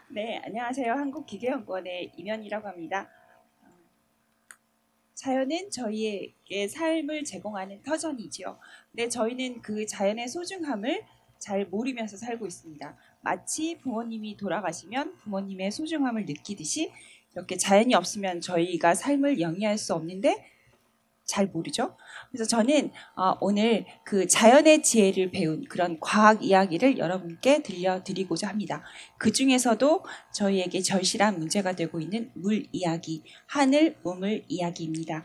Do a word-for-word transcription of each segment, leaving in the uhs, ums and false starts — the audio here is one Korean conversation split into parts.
네, 안녕하세요. 한국기계연구원의 임현이라고 합니다. 자연은 저희에게 삶을 제공하는 터전이지요. 근데 저희는 그 자연의 소중함을 잘 모르면서 살고 있습니다. 마치 부모님이 돌아가시면 부모님의 소중함을 느끼듯이 이렇게 자연이 없으면 저희가 삶을 영위할 수 없는데 잘 모르죠. 그래서 저는 어, 오늘 그 자연의 지혜를 배운 그런 과학 이야기를 여러분께 들려드리고자 합니다. 그 중에서도 저희에게 절실한 문제가 되고 있는 물 이야기, 하늘, 우물 이야기입니다.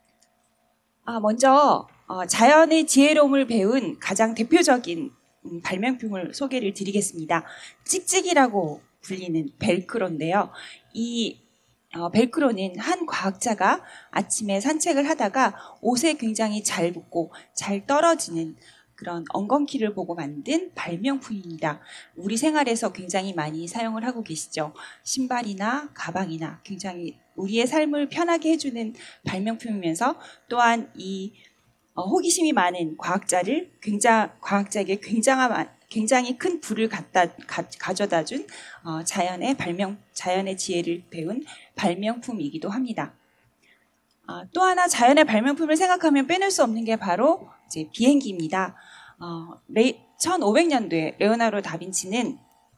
아, 먼저 어, 자연의 지혜로움을 배운 가장 대표적인 음, 발명품을 소개를 드리겠습니다. 찍찍이라고 불리는 벨크로인데요. 이 어, 벨크로는 한 과학자가 아침에 산책을 하다가 옷에 굉장히 잘 붙고 잘 떨어지는 그런 엉겅퀴를 보고 만든 발명품입니다. 우리 생활에서 굉장히 많이 사용을 하고 계시죠. 신발이나 가방이나 굉장히 우리의 삶을 편하게 해주는 발명품이면서 또한 이 어, 호기심이 많은 과학자를 굉장 과학자에게 굉장한 굉장히 큰 부를 갖다 가, 가져다준 어, 자연의 발명 자연의 지혜를 배운 발명품이기도 합니다. 어, 또 하나 자연의 발명품을 생각하면 빼놓을 수 없는 게 바로 이제 비행기입니다. 어, 레, 천오백 년도에 레오나르도 다빈치는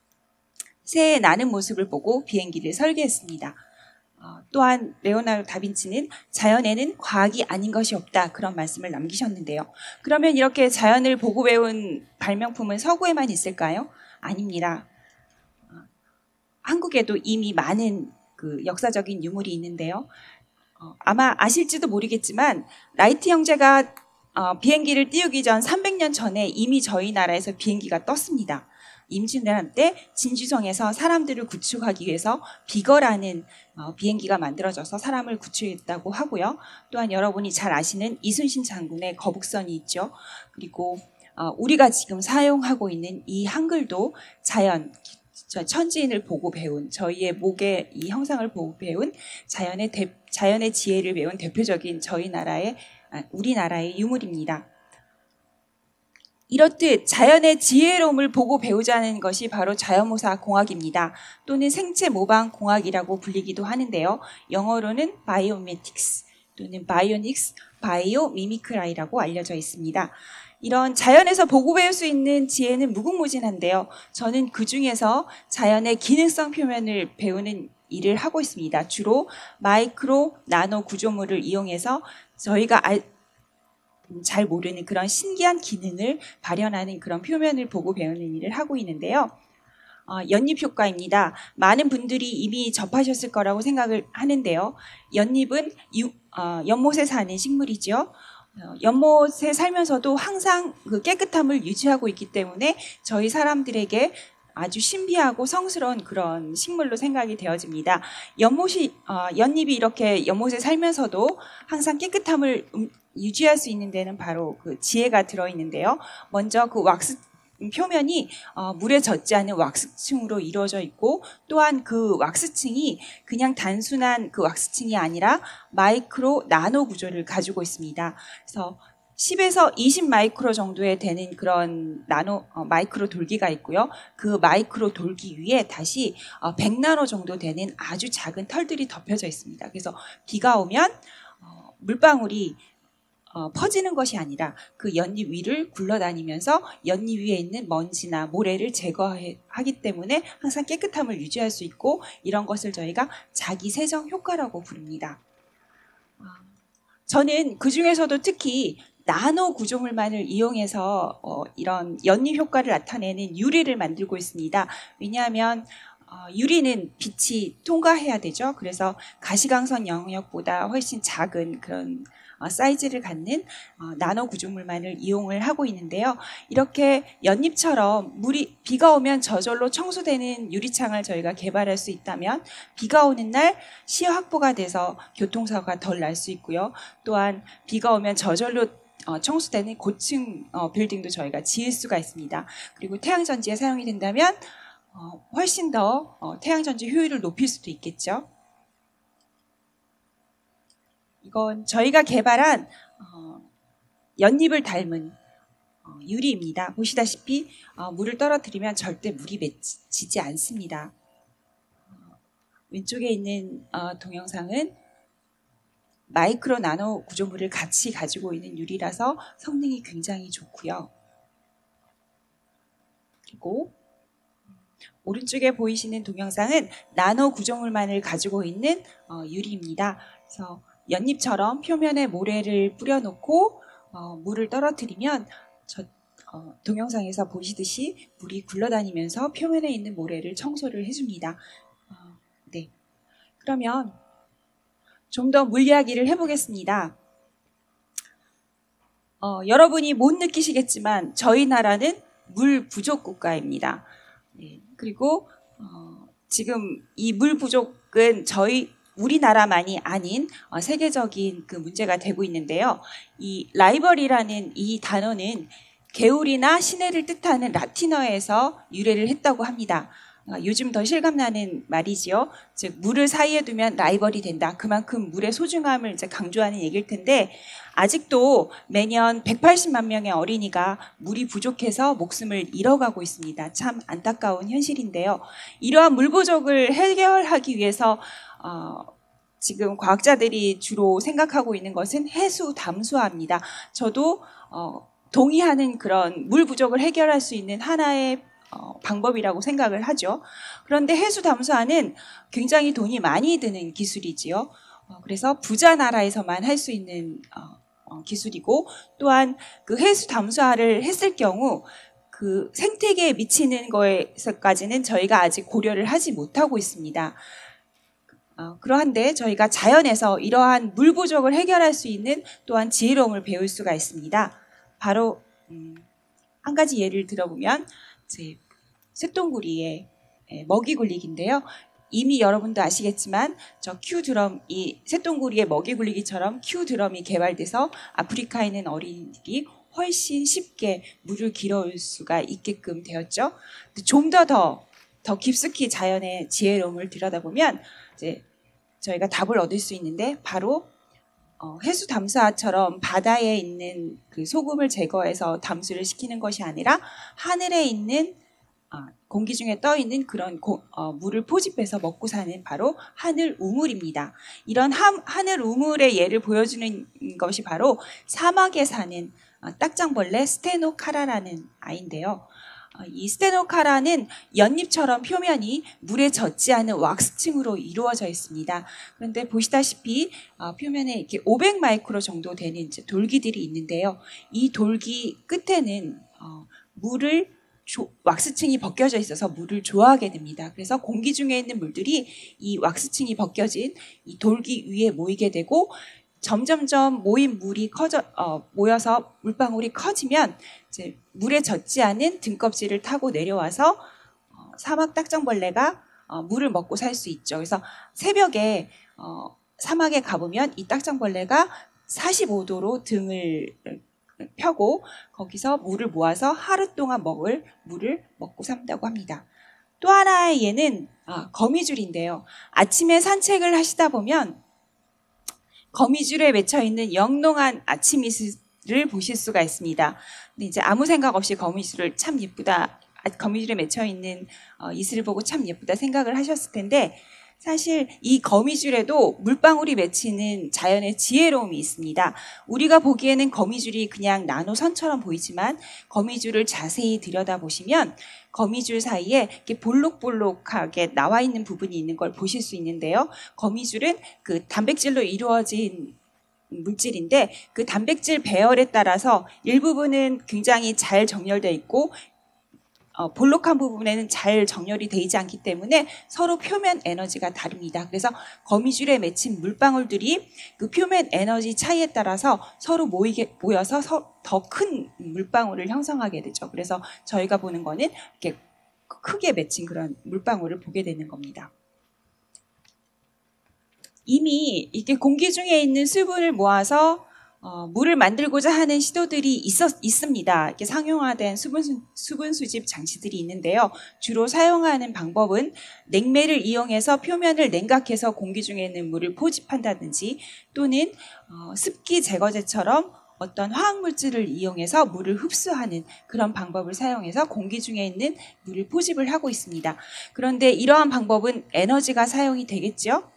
새의 나는 모습을 보고 비행기를 설계했습니다. 어, 또한 레오나르도 다빈치는 자연에는 과학이 아닌 것이 없다 그런 말씀을 남기셨는데요. 그러면 이렇게 자연을 보고 배운 발명품은 서구에만 있을까요? 아닙니다. 어, 한국에도 이미 많은 그 역사적인 유물이 있는데요. 어, 아마 아실지도 모르겠지만 라이트 형제가 어, 비행기를 띄우기 전 삼백 년 전에 이미 저희 나라에서 비행기가 떴습니다. 임진왜란 때 진주성에서 사람들을 구축하기 위해서 비거라는 어, 비행기가 만들어져서 사람을 구출했다고 하고요. 또한 여러분이 잘 아시는 이순신 장군의 거북선이 있죠. 그리고 어, 우리가 지금 사용하고 있는 이 한글도 자연, 천지인을 보고 배운 저희의 목의 이 형상을 보고 배운 자연의 대, 자연의 지혜를 배운 대표적인 저희 나라의 우리나라의 유물입니다. 이렇듯 자연의 지혜로움을 보고 배우자는 것이 바로 자연모사 공학입니다. 또는 생체 모방 공학이라고 불리기도 하는데요. 영어로는 바이오메틱스 또는 바이오닉스, 바이오미미크라이라고 알려져 있습니다. 이런 자연에서 보고 배울 수 있는 지혜는 무궁무진한데요. 저는 그 중에서 자연의 기능성 표면을 배우는 일을 하고 있습니다. 주로 마이크로 나노 구조물을 이용해서 저희가 알, 잘 모르는 그런 신기한 기능을 발현하는 그런 표면을 보고 배우는 일을 하고 있는데요. 어, 연잎 효과입니다. 많은 분들이 이미 접하셨을 거라고 생각을 하는데요. 연잎은 유, 어, 연못에 사는 식물이죠. 어, 연못에 살면서도 항상 그 깨끗함을 유지하고 있기 때문에 저희 사람들에게 아주 신비하고 성스러운 그런 식물로 생각이 되어집니다. 연못이 어, 연잎이 이렇게 연못에 살면서도 항상 깨끗함을 음, 유지할 수 있는 데는 바로 그 지혜가 들어있는데요. 먼저 그 왁스 표면이 어, 물에 젖지 않은 왁스층으로 이루어져 있고 또한 그 왁스층이 그냥 단순한 그 왁스층이 아니라 마이크로 나노 구조를 가지고 있습니다. 그래서 십에서 이십 마이크로 정도에 되는 그런 나노 어, 마이크로 돌기가 있고요. 그 마이크로 돌기 위에 다시 어, 백 나노 정도 되는 아주 작은 털들이 덮여져 있습니다. 그래서 비가 오면 어, 물방울이 어, 퍼지는 것이 아니라 그 연잎 위를 굴러다니면서 연잎 위에 있는 먼지나 모래를 제거하기 때문에 항상 깨끗함을 유지할 수 있고 이런 것을 저희가 자기 세정 효과라고 부릅니다. 저는 그 중에서도 특히 나노 구조물만을 이용해서 어, 이런 연잎 효과를 나타내는 유리를 만들고 있습니다. 왜냐하면 어, 유리는 빛이 통과해야 되죠. 그래서 가시광선 영역보다 훨씬 작은 그런 어, 사이즈를 갖는 어, 나노 구조물만을 이용을 하고 있는데요. 이렇게 연잎처럼 물이 비가 오면 저절로 청소되는 유리창을 저희가 개발할 수 있다면 비가 오는 날 시야 확보가 돼서 교통사고가 덜 날 수 있고요. 또한 비가 오면 저절로 어, 청소되는 고층 어, 빌딩도 저희가 지을 수가 있습니다. 그리고 태양전지에 사용이 된다면 어, 훨씬 더 어, 태양전지 효율을 높일 수도 있겠죠. 이건 저희가 개발한 어, 연잎을 닮은 어, 유리입니다. 보시다시피 어, 물을 떨어뜨리면 절대 물이 맺히지 않습니다. 왼쪽에 있는 어, 동영상은 마이크로 나노 구조물을 같이 가지고 있는 유리라서 성능이 굉장히 좋고요. 그리고 오른쪽에 보이시는 동영상은 나노 구조물만을 가지고 있는 어, 유리입니다. 그래서 연잎처럼 표면에 모래를 뿌려놓고 어, 물을 떨어뜨리면 저, 어, 동영상에서 보시듯이 물이 굴러다니면서 표면에 있는 모래를 청소를 해줍니다. 어, 네. 그러면 좀 더 물 이야기를 해보겠습니다. 어, 여러분이 못 느끼시겠지만 저희 나라는 물 부족 국가입니다. 네. 그리고 어, 지금 이 물 부족은 저희 우리나라만이 아닌 어, 세계적인 그 문제가 되고 있는데요. 이 라이벌이라는 이 단어는 개울이나 시내를 뜻하는 라틴어에서 유래를 했다고 합니다. 어, 요즘 더 실감나는 말이지요. 즉 물을 사이에 두면 라이벌이 된다. 그만큼 물의 소중함을 이제 강조하는 얘기일 텐데 아직도 매년 백팔십만 명의 어린이가 물이 부족해서 목숨을 잃어가고 있습니다. 참 안타까운 현실인데요. 이러한 물 부족을 해결하기 위해서 어, 지금 과학자들이 주로 생각하고 있는 것은 해수 담수화입니다. 저도 어, 동의하는 그런 물 부족을 해결할 수 있는 하나의 어, 방법이라고 생각을 하죠. 그런데 해수 담수화는 굉장히 돈이 많이 드는 기술이지요. 어, 그래서 부자 나라에서만 할 수 있는 어, 어, 기술이고 또한 그 해수 담수화를 했을 경우 그 생태계에 미치는 거에서까지는 저희가 아직 고려를 하지 못하고 있습니다. 어, 그러한데 저희가 자연에서 이러한 물 부족을 해결할 수 있는 또한 지혜로움을 배울 수가 있습니다. 바로 음, 한 가지 예를 들어보면 제 쇳덩구리의 먹이 굴리기인데요. 이미 여러분도 아시겠지만 저 큐 드럼, 이 쇳덩구리의 먹이 굴리기처럼 큐 드럼이 개발돼서 아프리카에 있는 어린이들이 훨씬 쉽게 물을 길어올 수가 있게끔 되었죠. 좀 더 더 더 깊숙이 자연의 지혜로움을 들여다보면 이제 저희가 답을 얻을 수 있는데 바로 어, 해수 담수화처럼 바다에 있는 그 소금을 제거해서 담수를 시키는 것이 아니라 하늘에 있는 아, 공기 중에 떠 있는 그런 고, 어, 물을 포집해서 먹고 사는 바로 하늘 우물입니다. 이런 하, 하늘 우물의 예를 보여주는 것이 바로 사막에 사는 어, 딱정벌레 스테노카라라는 아이인데요. 어, 이 스테노카라는 연잎처럼 표면이 물에 젖지 않은 왁스층으로 이루어져 있습니다. 그런데 보시다시피 어, 표면에 이렇게 오백 마이크로 정도 되는 이제 돌기들이 있는데요. 이 돌기 끝에는 어, 물을 조, 왁스층이 벗겨져 있어서 물을 좋아하게 됩니다. 그래서 공기 중에 있는 물들이 이 왁스층이 벗겨진 이 돌기 위에 모이게 되고 점점점 모인 물이 커져 어, 모여서 물방울이 커지면 이제 물에 젖지 않은 등껍질을 타고 내려와서 어, 사막 딱정벌레가 어, 물을 먹고 살 수 있죠. 그래서 새벽에 어, 사막에 가보면 이 딱정벌레가 사십오 도로 등을 펴고 거기서 물을 모아서 하루 동안 먹을 물을 먹고 산다고 합니다. 또 하나의 예는 아, 거미줄인데요. 아침에 산책을 하시다 보면 거미줄에 맺혀 있는 영롱한 아침 이슬을 보실 수가 있습니다. 근데 이제 아무 생각 없이 거미줄을 참 예쁘다, 거미줄에 맺혀 있는 어, 이슬을 보고 참 예쁘다 생각을 하셨을 텐데 사실 이 거미줄에도 물방울이 맺히는 자연의 지혜로움이 있습니다. 우리가 보기에는 거미줄이 그냥 나노선처럼 보이지만 거미줄을 자세히 들여다보시면 거미줄 사이에 이렇게 볼록볼록하게 나와 있는 부분이 있는 걸 보실 수 있는데요. 거미줄은 그 단백질로 이루어진 물질인데 그 단백질 배열에 따라서 일부분은 굉장히 잘 정렬되어 있고 어, 볼록한 부분에는 잘 정렬이 되지 않기 때문에 서로 표면 에너지가 다릅니다. 그래서 거미줄에 맺힌 물방울들이 그 표면 에너지 차이에 따라서 서로 모이게, 모여서 더 큰 물방울을 형성하게 되죠. 그래서 저희가 보는 거는 이렇게 크게 맺힌 그런 물방울을 보게 되는 겁니다. 이미 이렇게 공기 중에 있는 수분을 모아서 어, 물을 만들고자 하는 시도들이 있었, 있습니다. 이렇게 상용화된 수분, 수분 수집 장치들이 있는데요. 주로 사용하는 방법은 냉매를 이용해서 표면을 냉각해서 공기 중에 있는 물을 포집한다든지 또는 어, 습기 제거제처럼 어떤 화학물질을 이용해서 물을 흡수하는 그런 방법을 사용해서 공기 중에 있는 물을 포집을 하고 있습니다. 그런데 이러한 방법은 에너지가 사용이 되겠죠?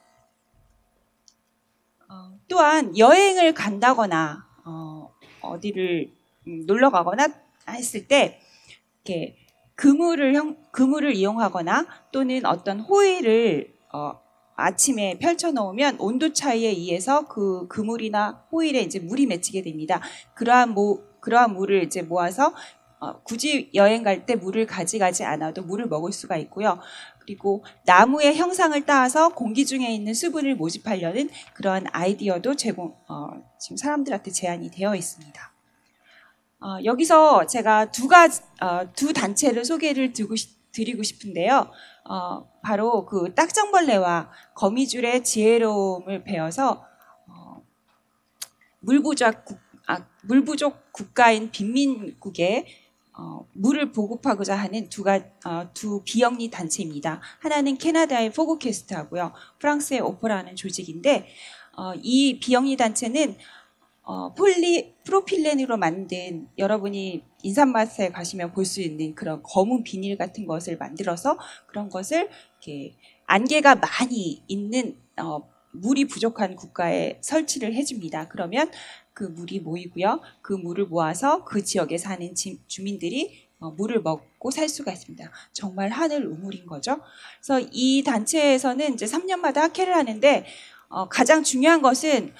어, 또한 여행을 간다거나 어, 어디를 음, 놀러 가거나 했을 때 이렇게 그물을 형, 그물을 이용하거나 또는 어떤 호일을 어, 아침에 펼쳐 놓으면 온도 차이에 의해서 그 그물이나 호일에 이제 물이 맺히게 됩니다. 그러한 모, 그러한 물을 이제 모아서 어, 굳이 여행 갈 때 물을 가져가지 않아도 물을 먹을 수가 있고요. 그리고 나무의 형상을 따서 공기 중에 있는 수분을 모집하려는 그러한 아이디어도 제공, 어, 지금 사람들한테 제안이 되어 있습니다. 어, 여기서 제가 두 가지, 어, 두 단체를 소개를 드리고, 드리고 싶은데요. 어, 바로 그 딱정벌레와 거미줄의 지혜로움을 배워서 어, 물부족, 국, 아, 물부족 국가인 빈민국에 어, 물을 보급하고자 하는 두, 가, 어, 두 비영리 단체입니다. 하나는 캐나다의 포고캐스트하고요. 프랑스의 오퍼라는 조직인데 어, 이 비영리 단체는 어, 폴리 프로필렌으로 만든 여러분이 인삼밭에 가시면 볼 수 있는 그런 검은 비닐 같은 것을 만들어서 그런 것을 이렇게 안개가 많이 있는 어, 물이 부족한 국가에 설치를 해줍니다. 그러면 그 물이 모이고요. 그 물을 모아서 그 지역에 사는 지, 주민들이 어, 물을 먹고 살 수가 있습니다. 정말 하늘 우물인 거죠. 그래서 이 단체에서는 이제 삼 년마다 학회를 하는데 어, 가장 중요한 것은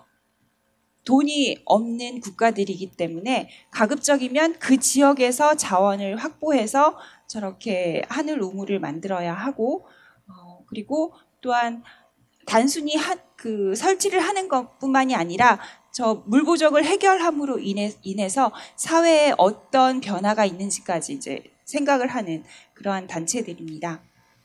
돈이 없는 국가들이기 때문에 가급적이면 그 지역에서 자원을 확보해서 저렇게 하늘 우물을 만들어야 하고 어, 그리고 또한 단순히 하, 그 설치를 하는 것뿐만이 아니라 저 물 부족을 해결함으로 인해, 인해서 사회에 어떤 변화가 있는지까지 이제 생각을 하는 그러한 단체들입니다.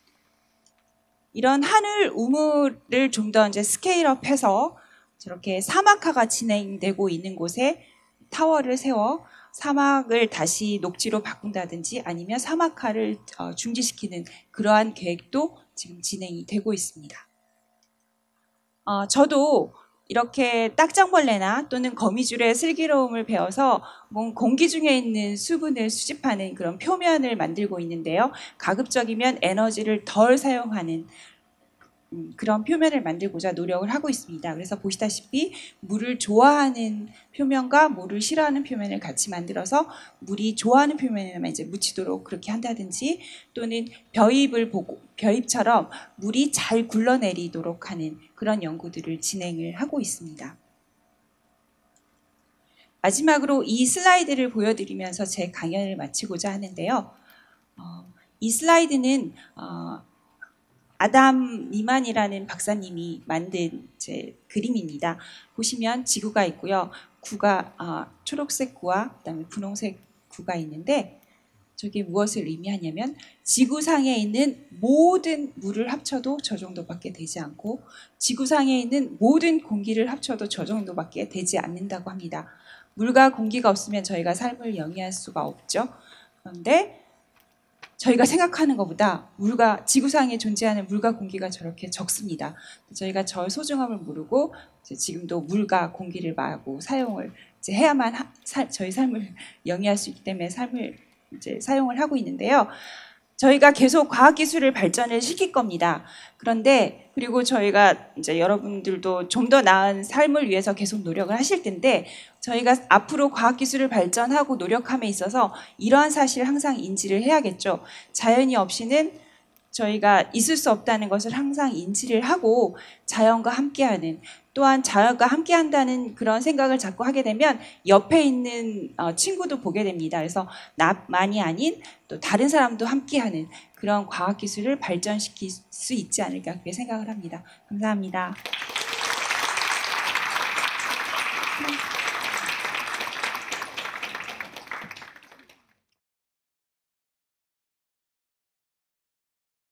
이런 하늘 우물을 좀 더 이제 스케일업해서 저렇게 사막화가 진행되고 있는 곳에 타워를 세워 사막을 다시 녹지로 바꾼다든지 아니면 사막화를 중지시키는 그러한 계획도 지금 진행이 되고 있습니다. 어, 저도 이렇게 딱정벌레나 또는 거미줄의 슬기로움을 배워서 공기 중에 있는 수분을 수집하는 그런 표면을 만들고 있는데요. 가급적이면 에너지를 덜 사용하는 그런 표면을 만들고자 노력을 하고 있습니다. 그래서 보시다시피 물을 좋아하는 표면과 물을 싫어하는 표면을 같이 만들어서 물이 좋아하는 표면에만 이제 묻히도록 그렇게 한다든지 또는 벼잎을 보고 벼잎처럼 물이 잘 굴러내리도록 하는 그런 연구들을 진행을 하고 있습니다. 마지막으로 이 슬라이드를 보여드리면서 제 강연을 마치고자 하는데요. 어, 이 슬라이드는 어, 아담 니만이라는 박사님이 만든 제 그림입니다. 보시면 지구가 있고요. 구가 어, 초록색 구와 그다음에 분홍색 구가 있는데 저게 무엇을 의미하냐면 지구상에 있는 모든 물을 합쳐도 저 정도밖에 되지 않고 지구상에 있는 모든 공기를 합쳐도 저 정도밖에 되지 않는다고 합니다. 물과 공기가 없으면 저희가 삶을 영위할 수가 없죠. 그런데 저희가 생각하는 것보다 물과 지구상에 존재하는 물과 공기가 저렇게 적습니다. 저희가 저 소중함을 모르고 지금도 물과 공기를 마구 사용을 이제 해야만 하, 사, 저희 삶을 영위할 수 있기 때문에 삶을 이제 사용을 하고 있는데요. 저희가 계속 과학기술을 발전을 시킬 겁니다. 그런데 그리고 저희가 이제 여러분들도 좀 더 나은 삶을 위해서 계속 노력을 하실 텐데 저희가 앞으로 과학기술을 발전하고 노력함에 있어서 이러한 사실을 항상 인지를 해야겠죠. 자연이 없이는 저희가 있을 수 없다는 것을 항상 인지를 하고 자연과 함께하는 또한 자연과 함께한다는 그런 생각을 자꾸 하게 되면 옆에 있는 친구도 보게 됩니다. 그래서 나만이 아닌 또 다른 사람도 함께하는 그런 과학기술을 발전시킬 수 있지 않을까 그렇게 생각을 합니다. 감사합니다.